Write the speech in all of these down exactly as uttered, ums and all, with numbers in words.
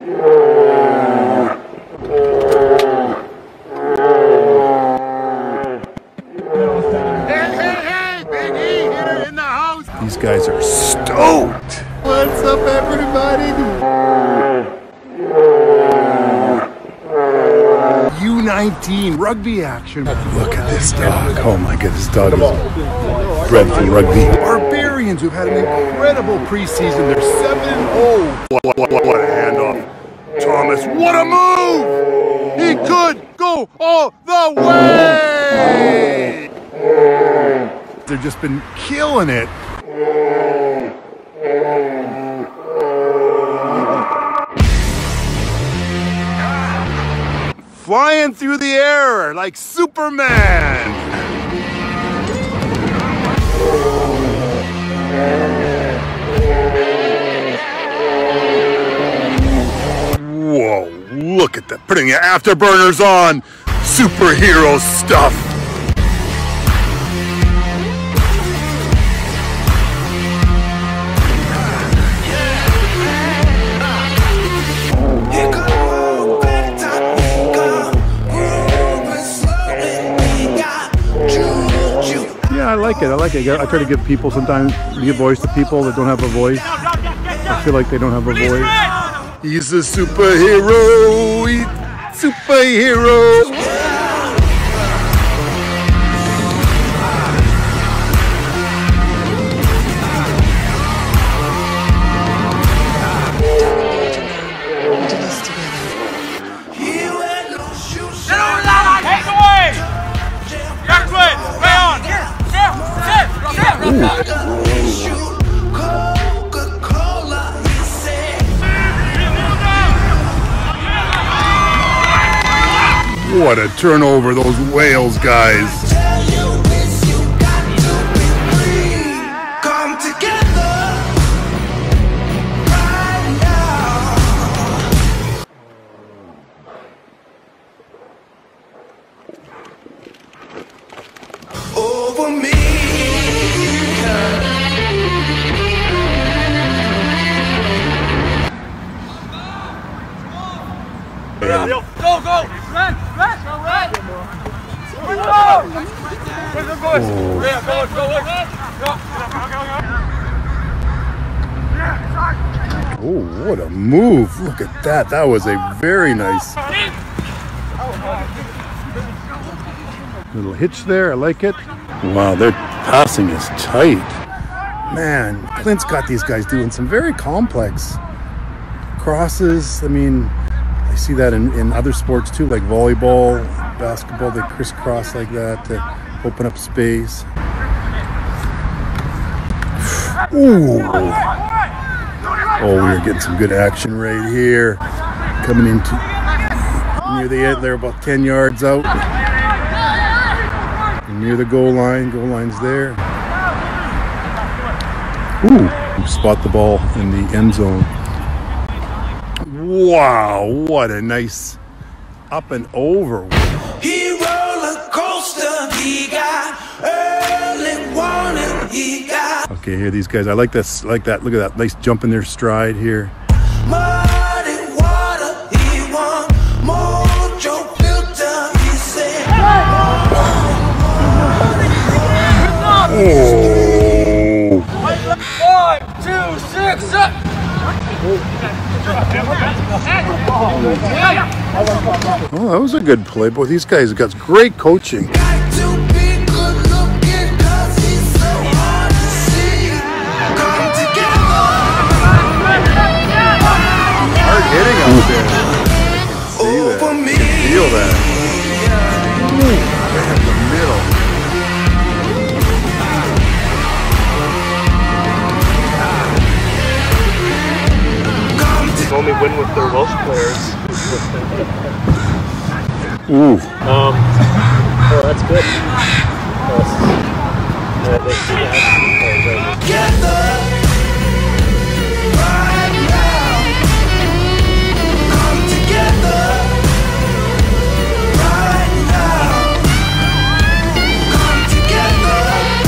These guys are stoked. What's up, everybody? U nineteen rugby action. Look at this dog. Oh my goodness, this dog is bred for rugby. Barbarians who've had an incredible preseason. They're seven and oh. What, what, what, what a handoff. Thomas, what a move! He could go all the way! They've just been killing it. Flying through the air like Superman. Whoa, look at that. Putting afterburners on. Superhero stuff. I like it. I like it. I try to give people sometimes give voice to people that don't have a voice. I feel like they don't have a voice. He's a superhero. He's superhero. What a turnover, those Wales guys. Over me. Go, go! Run! Run! Go, run! Go! Go, go, boys! Yeah, go, go, go! Oh, what a move! Look at that. That was a very nice little hitch there. I like it. Wow, their passing is tight. Man, Clint's got these guys doing some very complex crosses. I mean, I see that in, in other sports too, like volleyball, basketball. They crisscross like that to open up space. Ooh. Oh, we're getting some good action right here. Coming into near the end, they're about ten yards out. And near the goal line, goal line's there. Ooh, spot the ball in the end zone. Wow, what a nice up and over. He roller coaster, he got early warning, he got. Okay, here these guys. I like this, like that. Look at that nice jump in their stride here. Muddy water, he want mojo filter, he said. Oh. Five, two, six, seven. Oh, that was a good play. Boy, these guys got great coaching. Got to be good looking, cause he's so hard to see. Come together. Hard hitting out there. See that. Over me. Feel that. Ooh, right in the middle. Only win with their Welsh players. Ooh. Um, oh, that's good. That's, uh, they see that. Together. Right now. Come together. Right now. Come together.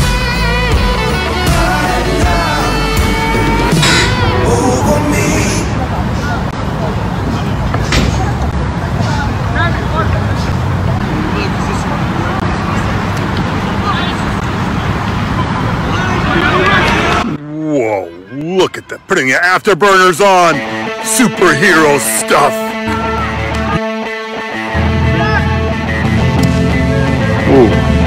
Right now. Over me. Putting your afterburners on. Superhero stuff. Oh.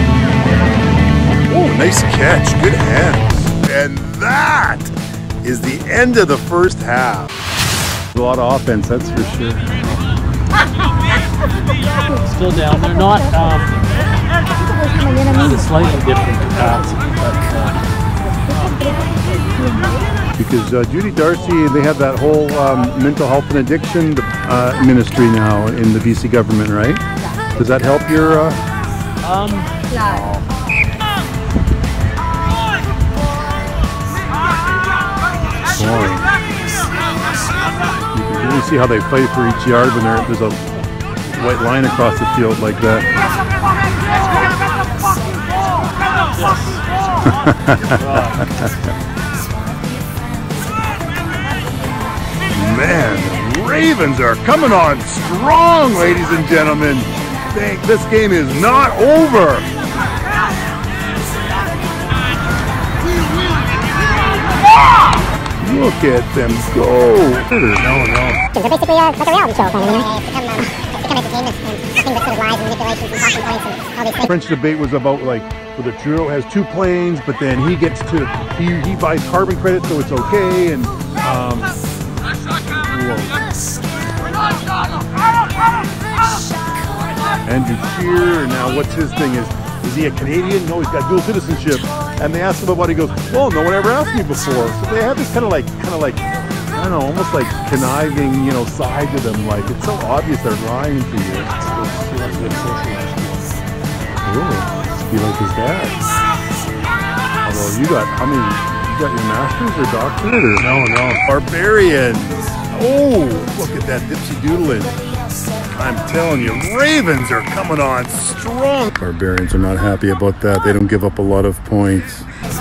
Oh, nice catch. Good hand. And that is the end of the first half. A lot of offense, that's for sure. Still down. They're not. Um, it's slightly different capacity, but. Uh, Because uh, Judy Darcy, they have that whole um, mental health and addiction uh, ministry now in the B C government, right? Does that help your? Uh... um. No. Boring. You can really see how they fight for each yard when there's a white line across the field like that. Man, the Ravens are coming on strong, ladies and gentlemen. Think this game is not over. Look at them go. No, no. They're basically uh, like a reality show kind of, you know? It's become, uh, it's become entertainment and nothing but sort of lies and manipulations and talking points and all these things. French debate was about like whether Trudeau has two planes, but then he gets to, he, he buys carbon credits, so it's okay, and um, Andrew Scheer, and now what's his thing is, is he a Canadian? No, he's got dual citizenship. And they asked him about it, he goes, well, no one ever asked me before. So they have this kind of like, kind of like, I don't know, almost like conniving, you know, side to them. Like, it's so obvious they're lying to you. Really? Be like his dad. Although you got, how many, you got your master's or doctorate or? No, no. Barbarians. Oh, look at that dipsy doodling. I'm telling you, Ravens are coming on strong. Barbarians are not happy about that. They don't give up a lot of points.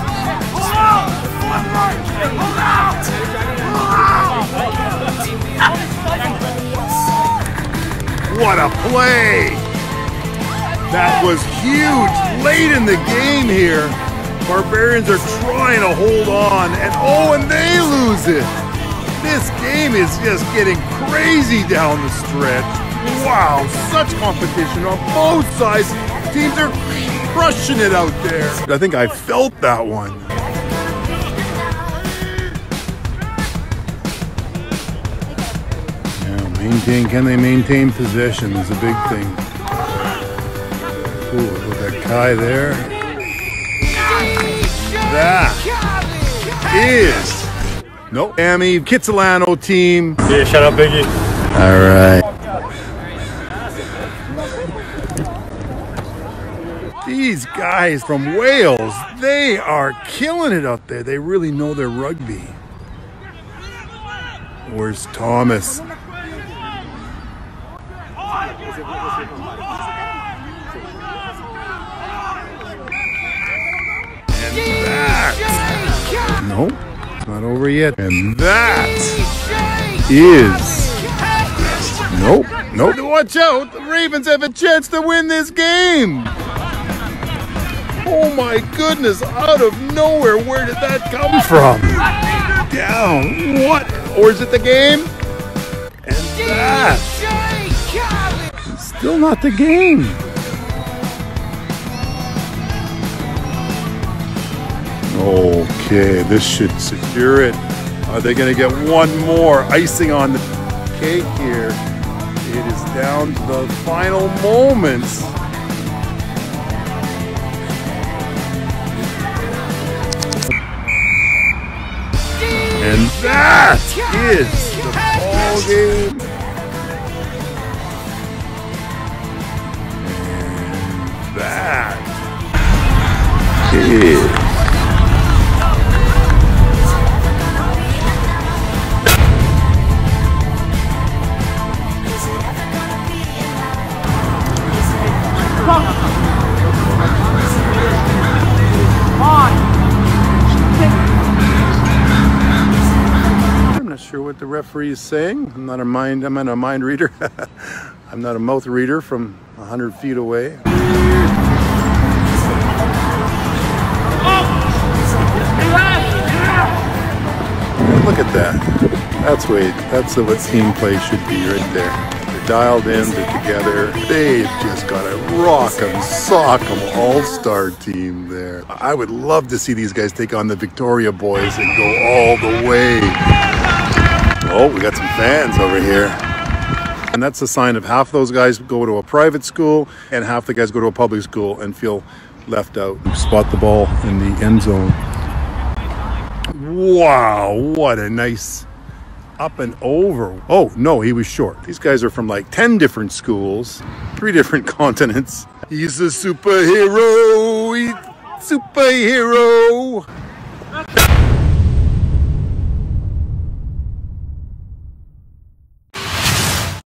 What a play! That was huge late in the game here. Barbarians are trying to hold on, and oh, and they lose it. This game is just getting crazy down the stretch. Wow, such competition on both sides. Teams are crushing it out there. I think I felt that one. Yeah, maintain, can they maintain possession is a big thing. Ooh, look at that Kai there. That is, no, Amy, Kitsilano team. Yeah, shut up, Biggie. All right. These guys from Wales, they are killing it up there. They really know their rugby. Where's Thomas? And that. No, it's not over yet. And that is. Nope, nope. Watch out, the Ravens have a chance to win this game. Oh my goodness, out of nowhere, where did that come from? Down, what? Or is it the game? And that. Still not the game. Okay, this should secure it. Are they going to get one more icing on the cake here? It is down to the final moments. And that is the ball game. And that is. I'm not sure what the referee is saying. I'm not a mind. I'm not a mind reader. I'm not a mouth reader from a hundred feet away. Look at that. That's what, that's what team play should be right there. They're dialed in, they're together. They've just got a rock'em, sock'em all-star team there. I would love to see these guys take on the Victoria boys and go all the way. Oh, we got some fans over here. And that's a sign of half those guys go to a private school and half the guys go to a public school and feel left out. Spot the ball in the end zone. Wow, what a nice up and over. Oh, no, he was short. These guys are from like ten different schools, three different continents. He's a superhero. He's superhero.